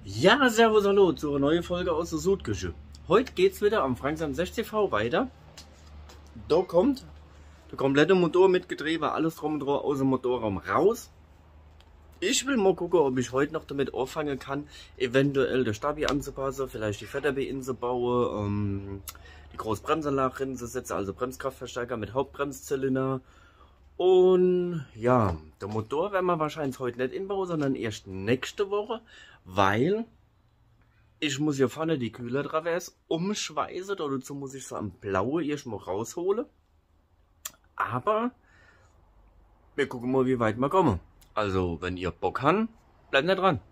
Ja, servus, hallo zu einer neuen Folge aus der Sudküche. Heute geht's wieder am Franks M60V weiter. Da kommt der komplette Motor mit Getriebe, alles drum und dran aus dem Motorraum raus. Ich will mal gucken, ob ich heute noch damit anfangen kann, eventuell der Stabi anzupassen, vielleicht die Federbe inzubauen, die Großbremsanlage reinzusetzen, also Bremskraftverstärker mit Hauptbremszylinder. Und ja, der Motor werden wir wahrscheinlich heute nicht inbauen, sondern erst nächste Woche, weil ich muss hier vorne die Kühlertraverse umschweißen. Dazu muss ich so am Blaue erstmal rausholen. Aber wir gucken mal, wie weit wir kommen. Also, wenn ihr Bock habt, bleibt nicht dran.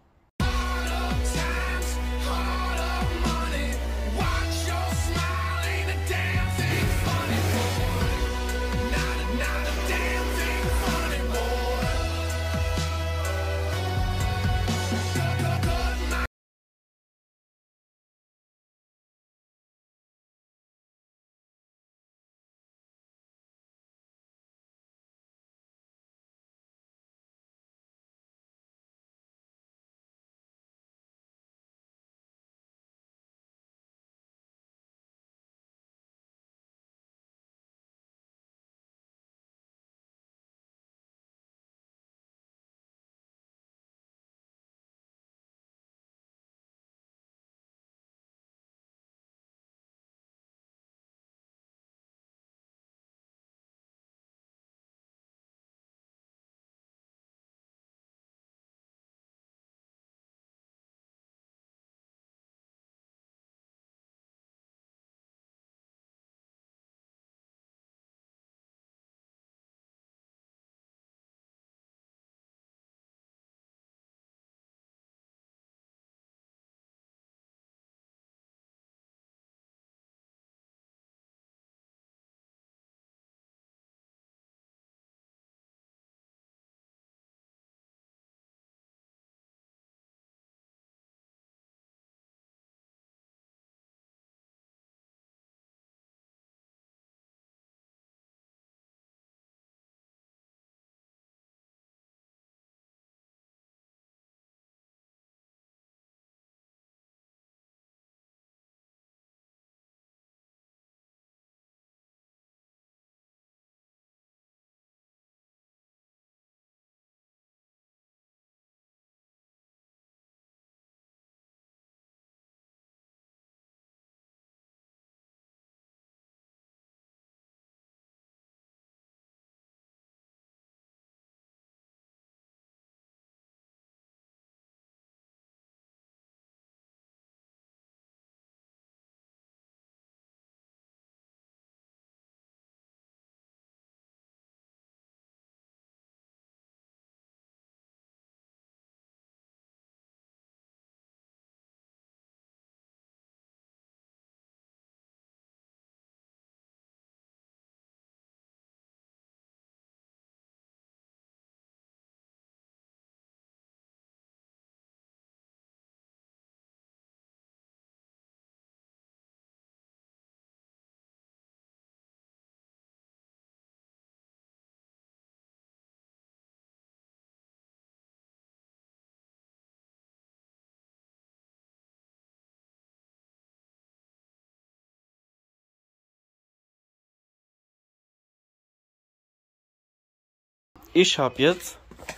Ich habe jetzt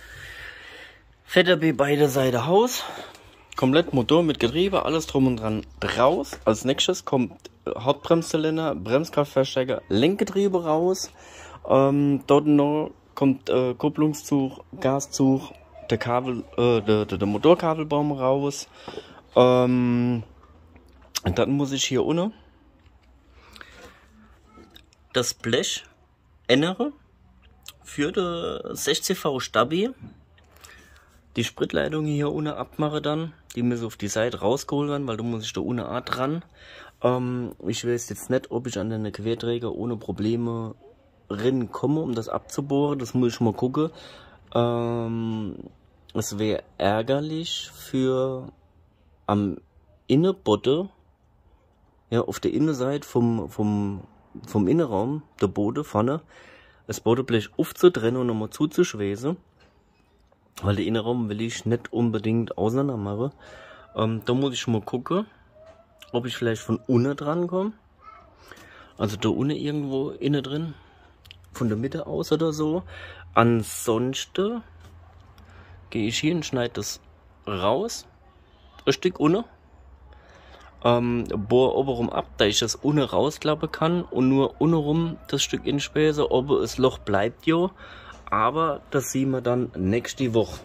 Federbe beide Seiten Haus, komplett Motor mit Getriebe, alles drum und dran raus. Als nächstes kommt Hauptbremszylinder, Bremskraftverstärker, Lenkgetriebe raus. Dort noch kommt Kupplungszug, Gaszug, der Motorkabelbaum raus. Und dann muss ich hier unten das Blech ändern für die 60V Stabi. Die Spritleitung hier unten abmache dann. Die muss auf die Seite rausgeholt werden, weil da muss ich da unten auch dran. Ich weiß jetzt nicht, ob ich an den Querträger ohne Probleme komme, um das abzubohren. Das muss ich mal gucken. Es wäre ärgerlich für am Innenbotte, ja, auf der Innenseite vom Innenraum, der Boden vorne, das Bodenblech aufzutrennen und nochmal zuzuschweißen. weil der Innenraum will ich nicht unbedingt auseinander machen. Da muss ich mal gucken, ob ich vielleicht von unten dran komme. Also da unten irgendwo innen drin, von der Mitte aus oder so. Ansonsten gehe ich hier und schneide das raus, ein Stück unten. Bohr obenrum ab, da ich das unten rausklappen kann und nur unten rum das Stück inspäße. Ob das Loch bleibt jo, aber das sehen wir dann nächste Woche.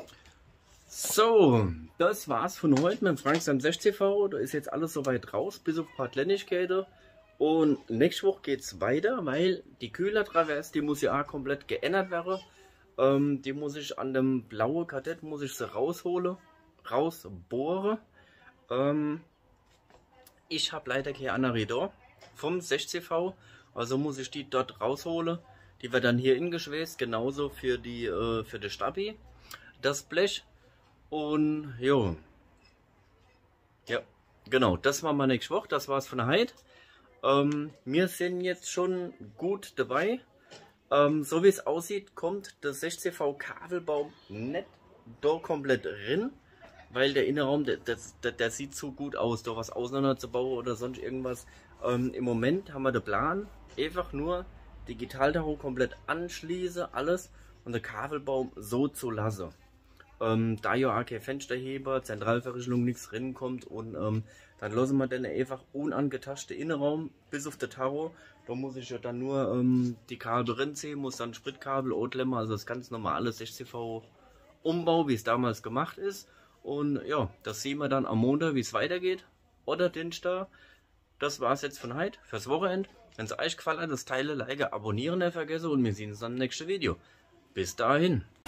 So, das war's von heute mit dem Frank 60V. Da ist jetzt alles soweit raus, bis auf ein paar Kleinigkeiten. Und nächste Woche geht's weiter, weil die Kühlertraverse, die muss ja auch komplett geändert werden. Die muss ich an dem blauen Kadett muss ich sie rausholen, rausbohren. Ich habe leider keine andere da vom 60V, also muss ich die dort rausholen. Die wird dann hier ingeschweißt, genauso für die Stabi, das Blech. Und jo, ja, genau, das war mal nächste Woche, das war's von heute. Wir sind jetzt schon gut dabei. So wie es aussieht, kommt der 60V Kabelbaum nicht da komplett drin. Weil der Innenraum, der sieht so gut aus, da was auseinanderzubauen oder sonst irgendwas. Im Moment haben wir den Plan, einfach nur Digitaltacho komplett anschließen, alles und den Kabelbaum so zu lassen. Da ja auch kein Fensterheber, Zentralverriegelung, nichts drin kommt und dann lassen wir dann einfach unangetaschte Innenraum bis auf den Tacho. Da muss ich ja dann nur die Kabel drin ziehen, muss dann Spritkabel, O-Klemmer, also das ganz normale 60V Umbau, wie es damals gemacht ist. Und ja, das sehen wir dann am Montag, wie es weitergeht. Oder Dienstag. Das war es jetzt von heute, fürs Wochenende. Wenn es euch gefallen hat, das Teile, Like, abonnieren nicht vergessen und wir sehen uns dann im nächsten Video. Bis dahin.